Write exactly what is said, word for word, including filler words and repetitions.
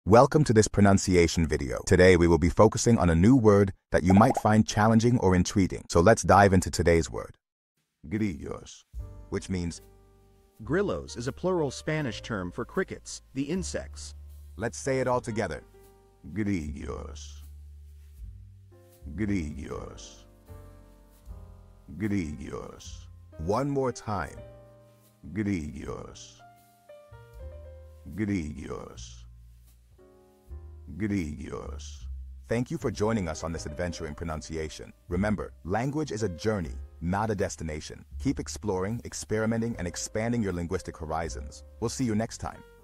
Welcome to this pronunciation video. Today we will be focusing on a new word that you might find challenging or intriguing. So let's dive into today's word. Grillos, which means Grillos is a plural Spanish term for crickets, the insects. Let's say it all together. Grillos. Grillos. Grillos. One more time. Grillos. Grillos. Grillos. Thank you for joining us on this adventure in pronunciation. Remember, language is a journey, not a destination. Keep exploring, experimenting, and expanding your linguistic horizons. We'll see you next time.